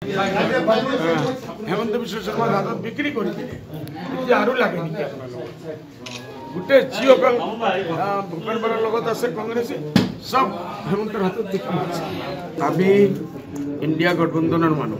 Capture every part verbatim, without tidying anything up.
হেমন্ত বিশ্ব শৰ্মাৰ হাতত বিক্ৰী কৰি দিলে এতিয়া আৰু লাগে নেকি আপোনালোকক গোটেই যিসকল ভূপেন বৰাৰ লগত আছে কংগ্ৰেছে সব হেমন্তৰ হাতত বিক্ৰী কৰিছে আমি ইণ্ডিয়া গঠবন্ধনৰ মানুহ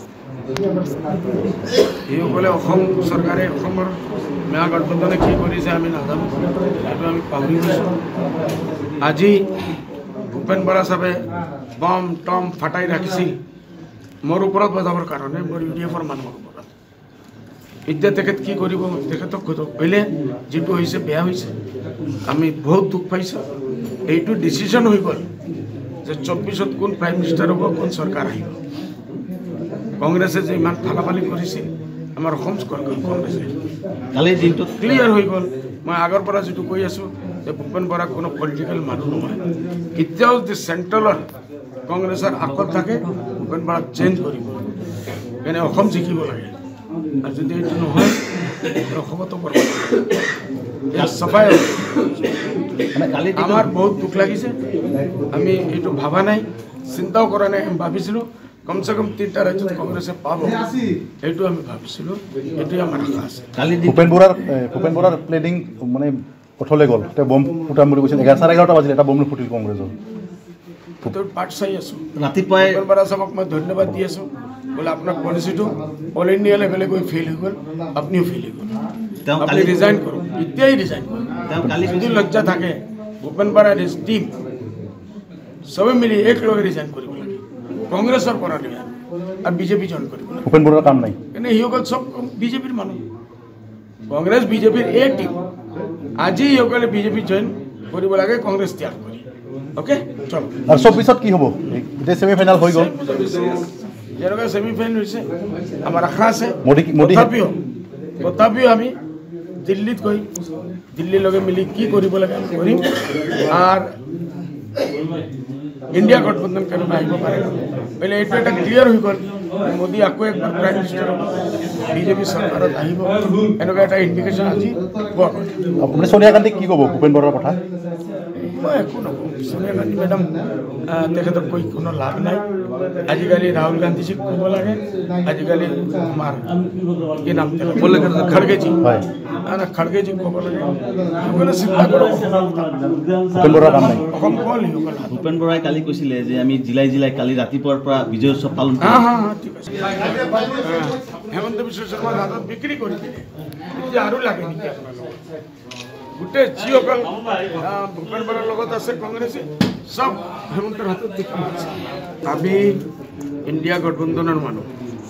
এইসকলে অসম চৰকাৰে অসমৰ মেয়া গঠবন্ধনে কি কৰিছে আমি নাজানো সেইটো আমি পাহৰি গৈছোঁ আজি ভূপেন বৰা চাহাবে বম টম ফাটাই ৰাখিছিল মোৰ ওপৰত বজাবৰ কাৰণে মোৰ ইউ ডি এফৰ মানুহৰ ওপৰত এতিয়া তেখেত কি কৰিব তেখেতক ক'লে যিটো হৈছে বেয়া হৈছে আমি বহুত দুখ পাইছোঁ এইটো ডিচিশ্যন হৈ গ'ল যে চৌব্বিছত কোন প্ৰাইম মিনিষ্টাৰ হ'ব কোন চৰকাৰ আহিব কংগ্ৰেছে যে ইমান ফালাফালি কৰিছিল আমাৰ অসম কংগ্ৰেছে কালি দিনটোত ক্লিয়াৰ হৈ গ'ল মই আগৰ পৰা যিটো কৈ আছোঁ যে ভূপেন বৰা কোনো পলিটিকেল মানুহ নহয় কেতিয়াও যে চেণ্ট্ৰেলৰ কংগ্ৰেছৰ আকল থাকে ভূপেন বৰাক চেঞ্জ কৰিব এনে অসম জিকিব লাগে আৰু যদি এইটো নহয় অসমতো বৰবাদ চাফাই মানে কালি আমাৰ বহুত দুখ লাগিছে আমি এইটো ভাবা নাই চিন্তাও কৰা নাই আমি ভাবিছিলোঁ কমচে কম তিনিটা ৰাজ্যত কংগ্ৰেছে পাব এইটো আমি ভাবিছিলোঁ এইটোৱে আমাৰ আশা আছে কালি ভূপেন বৰাৰ ভূপেন বৰাৰ প্লেনিং মানে পথলৈ গ'ল তেওঁ বম ফুটাম বুলি কৈছিল এঘাৰ চাৰে এঘাৰটা বাজিলে এটা বম ফুটিল কংগ্ৰেছৰ ভিতৰত পাঠ চাই আছোঁ ৰাতিপুৱাই ভূপেন বৰা চাহাবক মই ধন্যবাদ দি আছোঁ বোলে আপোনাৰ পলিচিটো অল ইণ্ডিয়া লেভেলে গৈ ফেইল হৈ গ'ল আপুনিও ফেইল হৈ গ'ল তেওঁ আপুনি কালি ৰিজাইন কৰক এতিয়াই ৰিজাইন কৰক তেওঁ কালি যদি লজ্জা থাকে ভূপেন বৰা ইজ টিম চবে মিলি একেলগে ৰিজাইন কৰিব লাগে কংগ্ৰেছৰ পৰা ৰিজাইন আৰু বিজেপি জইন কৰিব লাগে ভূপেন বৰাৰ কাম নাই এনে সিসকল চব বিজেপিৰ মানুহ কংগ্ৰেছ বিজেপিৰ এই টিম আজি সিসকলে বিজেপি জইন কৰিব লাগে কংগ্ৰেছ ত্যাগ কৰি অ'কে চল আৰু চৌব্বিছত কি হ'ব এতিয়া ছেমি ফাইনেল হৈ গ'ল যেনেকুৱা ছেমি ফাইনেল হৈছে আমাৰ আশা আছে মোদী মোদী তথাপিও তথাপিও আমি দিল্লীত গৈ দিল্লীৰ লগে মিলি কি কৰিব লাগে আমি কৰিম আৰু ইণ্ডিয়া গঠবন্ধন কেনেকৈ আহিব পাৰে বোলে এইটো এটা ক্লিয়াৰ হৈ গ'ল মোদী আকৌ একবাৰ প্ৰাইম মিনিষ্টাৰ হ'ব বিজেপি চৰকাৰত আহিব এনেকুৱা এটা ইণ্ডিকেশ্যন আজি পোৱা গ'ল আপুনি সোনিয়া গান্ধীক কি ক'ব ভূপেন বৰাৰ কথা মই একো নকওঁ সোনিয়া গান্ধী মেডাম তেখেতক কৈ কোনো লাভ নাই আজিকালি ৰাহুল গান্ধীজীক ক'ব লাগে আজিকালি আমাৰ কি নাম খড়গেজী হয় খড়গেজীক ক'ব লাগে সকলোৱে চিন্তা কৰক ভূপেন বৰাৰ কাম নাই অসম ক'ল সিসকল ভূপেন বৰাই কালি কৈছিলে যে আমি জিলাই জিলাই কালি ৰাতিপুৱাৰ পৰা বিজয় উৎসৱ পালন হা কৰিম হা হা ঠিক আছে হেমন্ত বিশ্ব শৰ্মাৰ হাতত বিক্ৰী কৰি দিলে এতিয়া আৰু লাগে নেকি আপোনালোকক গোটেই যিসকল ভূপেন বৰাৰ লগত আছে কংগ্ৰেছে সব হেমন্তৰ হাতত বিক্ৰী কৰিছে আমি ইণ্ডিয়া গঠবন্ধনৰ মানুহ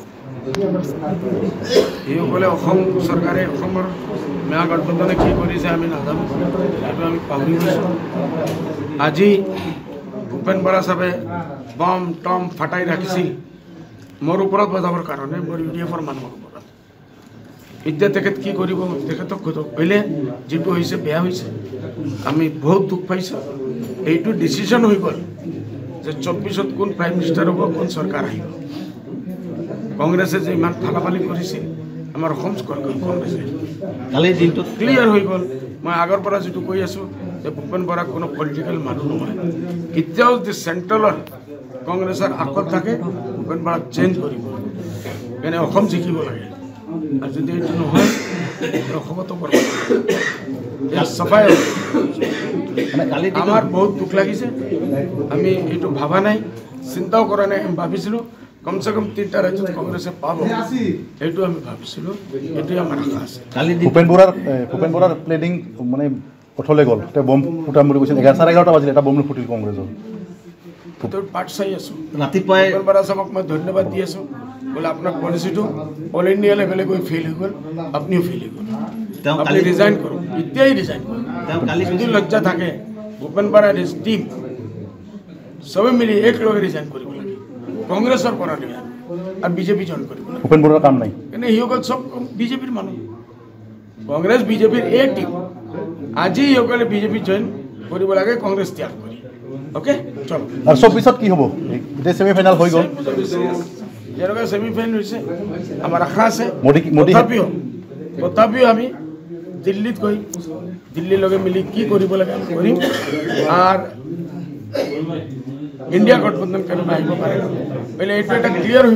এইসকলে অসম চৰকাৰে অসমৰ মেয়া গঠবন্ধনে কি কৰিছে আমি নাজানো সেইটো আমি পাহৰি গৈছোঁ আজি ভূপেন বৰা চাহাবে বম টম ফাটাই ৰাখিছিল মোৰ ওপৰত বজাবৰ কাৰণে মোৰ ইউ ডি এফৰ মানুহৰ ওপৰত এতিয়া তেখেত কি কৰিব তেখেতক ক'লে যিটো হৈছে বেয়া হৈছে আমি বহুত দুখ পাইছোঁ এইটো ডিচিশ্যন হৈ গ'ল যে চৌব্বিছত কোন প্ৰাইম মিনিষ্টাৰ হ'ব কোন চৰকাৰ আহিব কংগ্ৰেছে যে ইমান ফালাফালি কৰিছিল আমাৰ অসম কংগ্ৰেছে কালি দিনটোত ক্লিয়াৰ হৈ গ'ল মই আগৰ পৰা যিটো কৈ আছোঁ যে ভূপেন বৰা কোনো পলিটিকেল মানুহ নহয় কেতিয়াও যে চেণ্ট্ৰেলৰ কংগ্ৰেছৰ আকল থাকে ভূপেন বৰাক চেঞ্জ কৰিব এনে অসম জিকিব লাগে আৰু যদি এইটো নহয় অসমতো বৰবাদ চাফাই মানে কালি আমাৰ বহুত দুখ লাগিছে আমি এইটো ভাবা নাই চিন্তাও কৰা নাই আমি ভাবিছিলোঁ কমচে কম তিনিটা ৰাজ্যত কংগ্ৰেছে পাব এইটো আমি ভাবিছিলোঁ এইটোৱে আমাৰ আশা আছে কালি ভূপেন বৰাৰ ভূপেন বৰাৰ প্লেনিং মানে পথলৈ গ'ল তেওঁ বম ফুটাম বুলি কৈছিল এঘাৰ চাৰে এঘাৰটা বাজিলে এটা বম ফুটিল কংগ্ৰেছৰ ভিতৰত পাঠ চাই আছোঁ ৰাতিপুৱাই ভূপেন বৰা চাহাবক মই ধন্যবাদ দি আছোঁ বোলে আপোনাৰ পলিচিটো অল ইণ্ডিয়া লেভেলে গৈ ফেইল হৈ গ'ল আপুনিও ফেইল হৈ গ'ল তেওঁ আপুনি কালি ৰিজাইন কৰক এতিয়াই ৰিজাইন কৰক তেওঁ কালি যদি লজ্জা থাকে ভূপেন বৰা ইজ টিম চবে মিলি একেলগে ৰিজাইন কৰিব লাগে কংগ্ৰেছৰ পৰা ৰিজাইন আৰু বিজেপি জইন কৰিব লাগে ভূপেন বৰাৰ কাম নাই এনে সিসকল চব বিজেপিৰ মানুহ কংগ্ৰেছ বিজেপিৰ এই টিম আজি সিসকলে বিজেপি জইন কৰিব লাগে কংগ্ৰেছ ত্যাগ কৰি অ'কে চল আৰু চৌব্বিছত কি হ'ব এতিয়া ছেমি ফাইনেল হৈ গ'ল যেনেকুৱা ছেমি ফাইনেল হৈছে আমাৰ আশা আছে মোদী মোদী তথাপিও তথাপিও আমি দিল্লীত গৈ দিল্লীৰ লগে মিলি কি কৰিব লাগে আমি কৰিম আৰু ইণ্ডিয়া গঠবন্ধন কেনেকৈ আহিব পাৰে বোলে এইটো এটা ক্লিয়াৰ হৈ গ'ল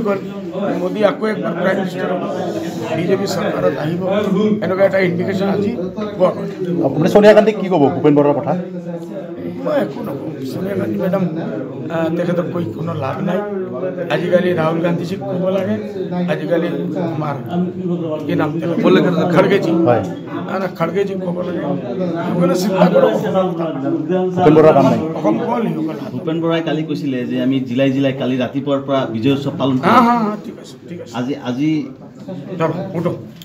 মোদী আকৌ একবাৰ প্ৰাইম মিনিষ্টাৰ বিজেপি চৰকাৰত আহিব এনেকুৱা এটা ইণ্ডিকেশ্যন আজি পোৱা গ'ল। আপুনি সোনিয়া গান্ধীক কি ক'ব ভূপেন বৰাৰ কথা? মই একো নকওঁ। সোনিয়া গান্ধী মেডাম তেখেতক কৈ কোনো লাভ নাই। আজিকালি ৰাহুল গান্ধীজীক ক'ব লাগে, আজিকালি আমাৰ কি নাম খড়গেজী হয় খড়গেজীক ক'ব লাগে। সকলো চিন্তা কৰক, ভূপেন বৰাৰ কাম নাই। অসম ক'ল সিসকল। ভূপেন বৰাই কালি কৈছিলে যে আমি জিলাই জিলাই কালি ৰাতিপুৱাৰ পৰা বিজয় উৎসৱ পালন হা কৰিম। হা হা ঠিক আছে ঠিক আছে আজি আজি চলো উঠো।